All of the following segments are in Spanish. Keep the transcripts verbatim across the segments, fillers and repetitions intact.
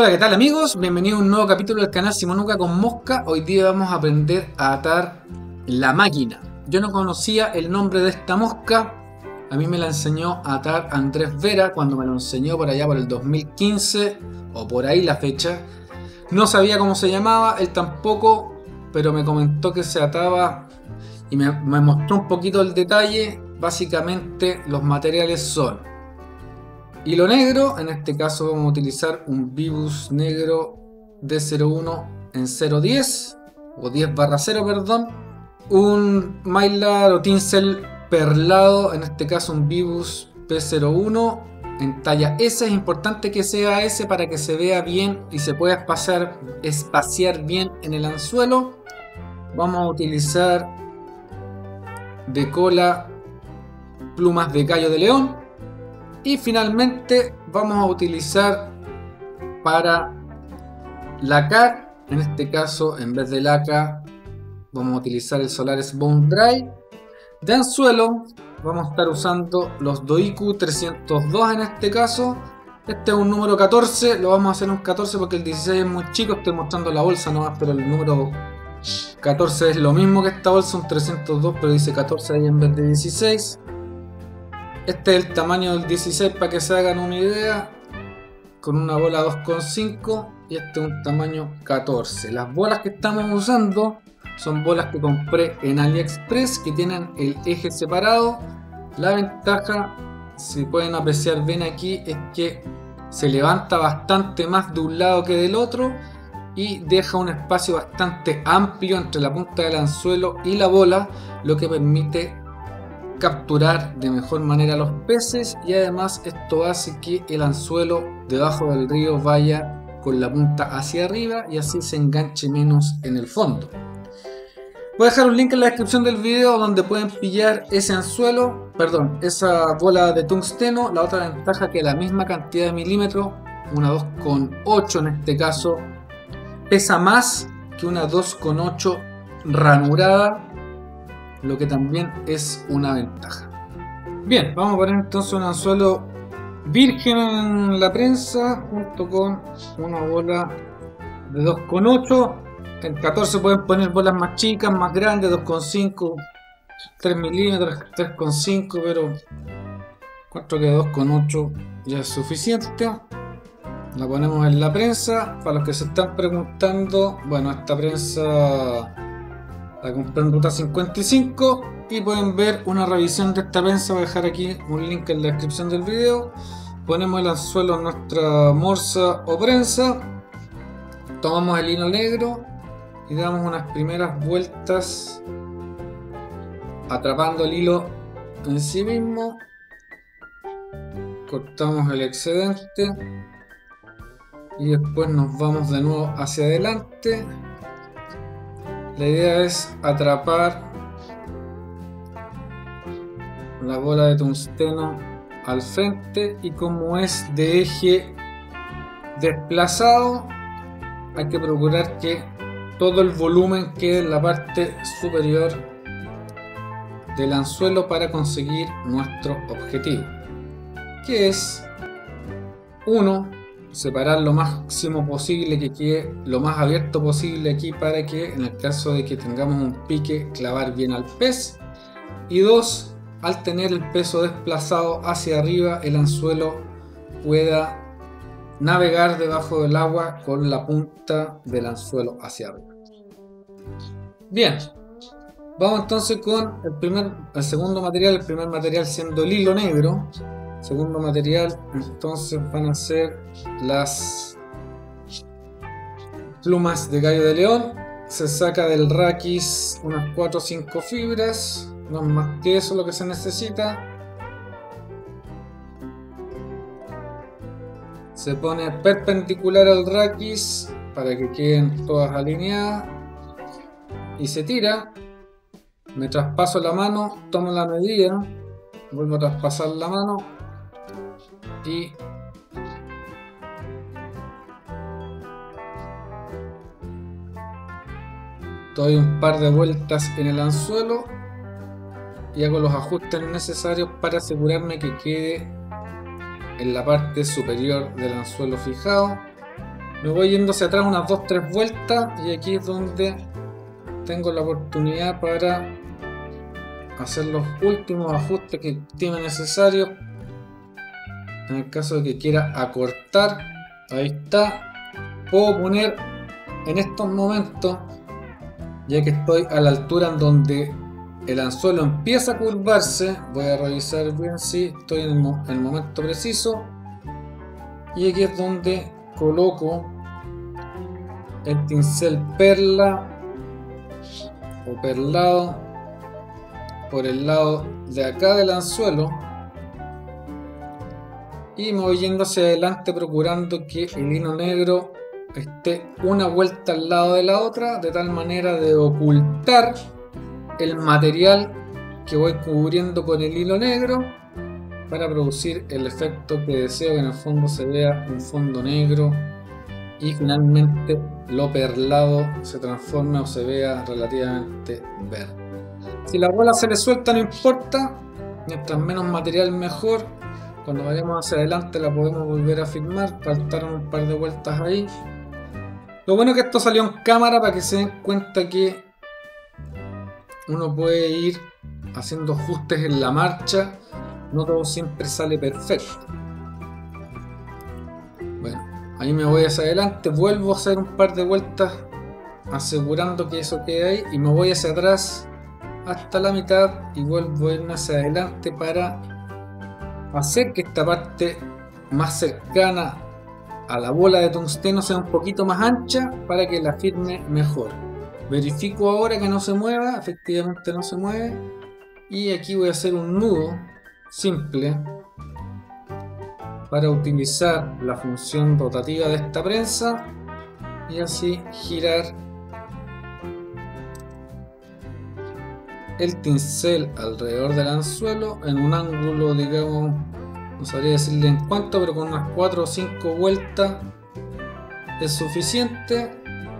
Hola, ¿qué tal amigos? Bienvenidos a un nuevo capítulo del canal Simonuca con Mosca. Hoy día vamos a aprender a atar la máquina. Yo no conocía el nombre de esta mosca. A mí me la enseñó a atar Andrés Vera cuando me lo enseñó por allá por el dos mil quince o por ahí la fecha. No sabía cómo se llamaba, él tampoco, pero me comentó que se ataba y me, me mostró un poquito el detalle. Básicamente los materiales son hilo negro, en este caso vamos a utilizar un Vibus negro D cero uno en cero diez o diez barra cero, perdón. Un Mylar o tinsel perlado, en este caso un Vibus P cero uno en talla S. Es importante que sea S para que se vea bien y se pueda espaciar, espaciar bien en el anzuelo. Vamos a utilizar de cola plumas de callo de león. Y finalmente vamos a utilizar para lacar, en este caso en vez de laca vamos a utilizar el Solaris Bone Dry. De anzuelo vamos a estar usando los Doiku trescientos dos en este caso. Este es un número catorce, lo vamos a hacer un catorce porque el dieciséis es muy chico, estoy mostrando la bolsa nomás, pero el número catorce es lo mismo que esta bolsa, un trescientos dos, pero dice catorce ahí en vez de dieciséis. Este es el tamaño del dieciséis para que se hagan una idea, con una bola dos coma cinco, y este es un tamaño catorce. Las bolas que estamos usando son bolas que compré en AliExpress, que tienen el eje separado. La ventaja, si pueden apreciar bien aquí, es que se levanta bastante más de un lado que del otro y deja un espacio bastante amplio entre la punta del anzuelo y la bola, lo que permite capturar de mejor manera los peces, y además esto hace que el anzuelo debajo del río vaya con la punta hacia arriba y así se enganche menos en el fondo. Voy a dejar un link en la descripción del video donde pueden pillar ese anzuelo, perdón, esa bola de tungsteno. La otra ventaja es que la misma cantidad de milímetros, una dos coma ocho en este caso, pesa más que una dos coma ocho ranurada, lo que también es una ventaja. Bien, vamos a poner entonces un anzuelo virgen en la prensa junto con una bola de dos coma ocho. En catorce pueden poner bolas más chicas, más grandes, dos coma cinco, tres milímetros, tres coma cinco, pero encuentro que dos coma ocho ya es suficiente. La ponemos en la prensa. Para los que se están preguntando, bueno, esta prensa la compré en Ruta cincuenta y cinco y pueden ver una revisión de esta prensa. Voy a dejar aquí un link en la descripción del video. Ponemos el anzuelo en nuestra morsa o prensa, tomamos el hilo negro y damos unas primeras vueltas atrapando el hilo en sí mismo. Cortamos el excedente y después nos vamos de nuevo hacia adelante. La idea es atrapar la bola de tungsteno al frente, y como es de eje desplazado hay que procurar que todo el volumen quede en la parte superior del anzuelo para conseguir nuestro objetivo, que es uno, separar lo máximo posible, que quede lo más abierto posible aquí para que en el caso de que tengamos un pique, clavar bien al pez. Y dos, al tener el peso desplazado hacia arriba, el anzuelo pueda navegar debajo del agua con la punta del anzuelo hacia arriba. Bien, vamos entonces con el, primer, el segundo material, el primer material siendo el hilo negro. Segundo material entonces van a ser las plumas de callo de león. Se saca del raquis unas cuatro o cinco fibras, no más que eso lo que se necesita. Se pone perpendicular al raquis para que queden todas alineadas y se tira. Me traspaso la mano, tomo la medida, vuelvo a traspasar la mano y doy un par de vueltas en el anzuelo y hago los ajustes necesarios para asegurarme que quede en la parte superior del anzuelo fijado. Me voy yendo hacia atrás unas dos tres vueltas y aquí es donde tengo la oportunidad para hacer los últimos ajustes que estime necesarios. En el caso de que quiera acortar, ahí está. Puedo poner en estos momentos, ya que estoy a la altura en donde el anzuelo empieza a curvarse, voy a revisar bien si estoy en el, mo en el momento preciso. Y aquí es donde coloco el pincel perla o perlado por el lado de acá del anzuelo y me voy yendo hacia adelante procurando que el hilo negro esté una vuelta al lado de la otra, de tal manera de ocultar el material que voy cubriendo con el hilo negro para producir el efecto que deseo, que en el fondo se vea un fondo negro y finalmente lo perlado se transforme o se vea relativamente verde. Si la bola se le suelta no importa, mientras menos material mejor. Cuando vayamos hacia adelante la podemos volver a filmar, faltaron un par de vueltas ahí. Lo bueno es que esto salió en cámara para que se den cuenta que uno puede ir haciendo ajustes en la marcha, no todo siempre sale perfecto. Bueno, ahí me voy hacia adelante, vuelvo a hacer un par de vueltas asegurando que eso quede ahí y me voy hacia atrás hasta la mitad y vuelvo a irme hacia adelante para hacer que esta parte más cercana a la bola de tungsteno sea un poquito más ancha para que la firme mejor. Verifico ahora que no se mueva, efectivamente no se mueve, y aquí voy a hacer un nudo simple para utilizar la función rotativa de esta prensa y así girar el pincel alrededor del anzuelo en un ángulo, digamos, no sabría decirle en cuánto, pero con unas cuatro o cinco vueltas es suficiente.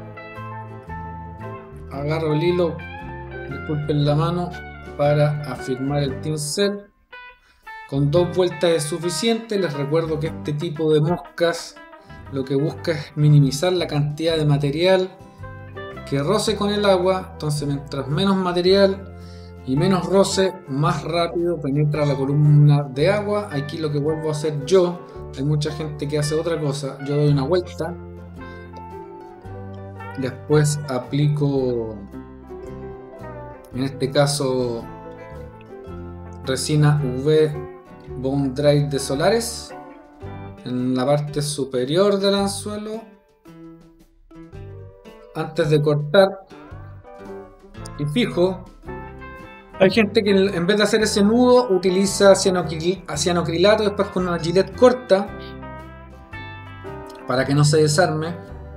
Agarro el hilo, disculpen la mano, para afirmar el pincel. Con dos vueltas es suficiente. Les recuerdo que este tipo de moscas lo que busca es minimizar la cantidad de material que roce con el agua. Entonces mientras menos material y menos roce, más rápido penetra la columna de agua. Aquí lo que vuelvo a hacer yo, hay mucha gente que hace otra cosa, yo doy una vuelta, después aplico, en este caso, resina U V Bone Dry de Solares en la parte superior del anzuelo antes de cortar y fijo. Hay gente que en vez de hacer ese nudo utiliza cianocrilato después con una gilet corta para que no se desarme.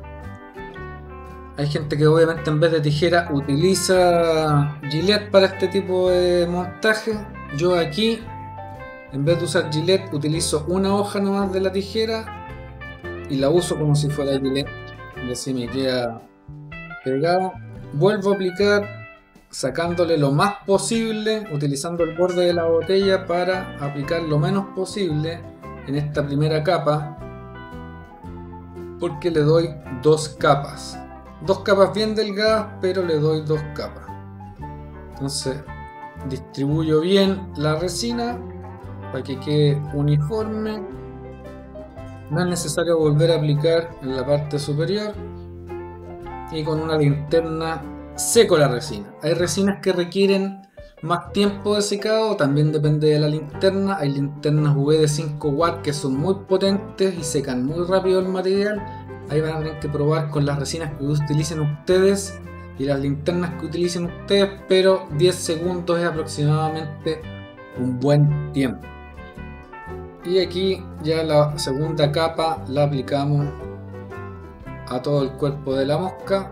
Hay gente que obviamente en vez de tijera utiliza gilet para este tipo de montaje. Yo aquí, en vez de usar gilet, utilizo una hoja nomás de la tijera y la uso como si fuera gilet y así me queda pegado. Vuelvo a aplicar sacándole lo más posible, utilizando el borde de la botella para aplicar lo menos posible en esta primera capa, porque le doy dos capas, dos capas bien delgadas, pero le doy dos capas. Entonces distribuyo bien la resina para que quede uniforme. No es necesario volver a aplicar en la parte superior y con una linterna seco la resina. Hay resinas que requieren más tiempo de secado, también depende de la linterna. Hay linternas U V de cinco watts que son muy potentes y secan muy rápido el material. Ahí van a tener que probar con las resinas que utilicen ustedes y las linternas que utilicen ustedes, pero diez segundos es aproximadamente un buen tiempo. Y aquí ya la segunda capa la aplicamos a todo el cuerpo de la mosca.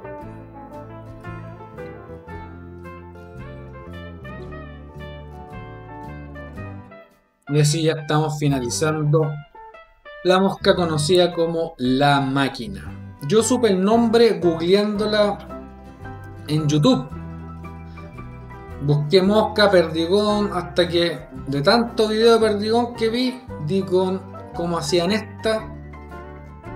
Y así ya estamos finalizando la mosca conocida como la máquina. Yo supe el nombre googleándola en YouTube. Busqué mosca, perdigón, hasta que de tanto video de perdigón que vi, di con cómo hacían esta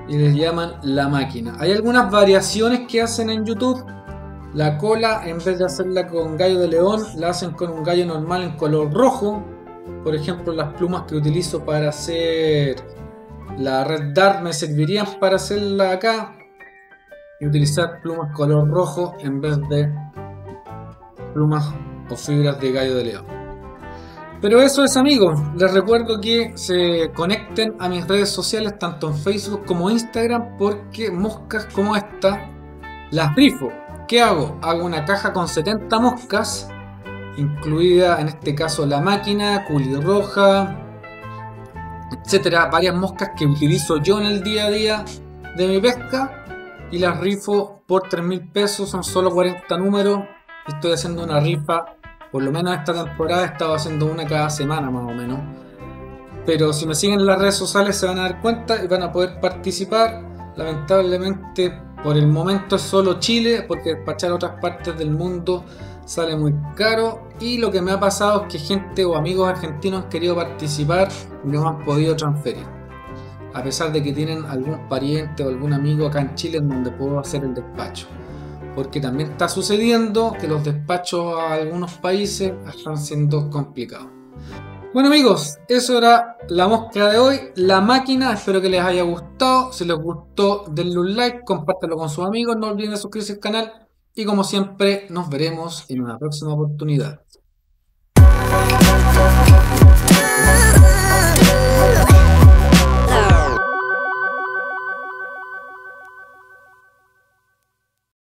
y les llaman la máquina. Hay algunas variaciones que hacen en YouTube. La cola, en vez de hacerla con gallo de león, la hacen con un gallo normal en color rojo. Por ejemplo, las plumas que utilizo para hacer la Red Dart me servirían para hacerla acá y utilizar plumas color rojo en vez de plumas o fibras de gallo de león. Pero eso es, amigos, les recuerdo que se conecten a mis redes sociales tanto en Facebook como Instagram, porque moscas como esta las rifo. ¿Qué hago? Hago una caja con setenta moscas, incluida en este caso la máquina, culirroja, etcétera, varias moscas que utilizo yo en el día a día de mi pesca, y las rifo por tres mil pesos, son solo cuarenta números. Estoy haciendo una rifa, por lo menos esta temporada he estado haciendo una cada semana más o menos, pero si me siguen en las redes sociales se van a dar cuenta y van a poder participar. Lamentablemente por el momento es solo Chile, porque despachar a otras partes del mundo sale muy caro, y lo que me ha pasado es que gente o amigos argentinos han querido participar y no han podido transferir, a pesar de que tienen algún pariente o algún amigo acá en Chile en donde puedo hacer el despacho, porque también está sucediendo que los despachos a algunos países están siendo complicados. Bueno, amigos, eso era la mosca de hoy, la máquina. Espero que les haya gustado. Si les gustó, denle un like, compártanlo con sus amigos, no olviden de suscribirse al canal y, como siempre, nos veremos en una próxima oportunidad.